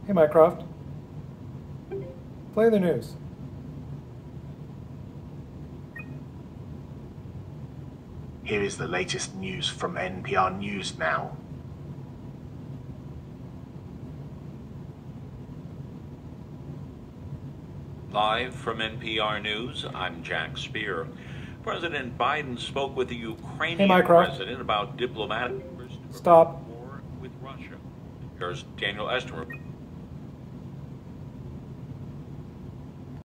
Hey, Mycroft. Play the news. Here is the latest news from NPR News now. Live from NPR News, I'm Jack Speer. President Biden spoke with the Ukrainian president about diplomatic Stop. war with Russia. Here's Daniel Esterman.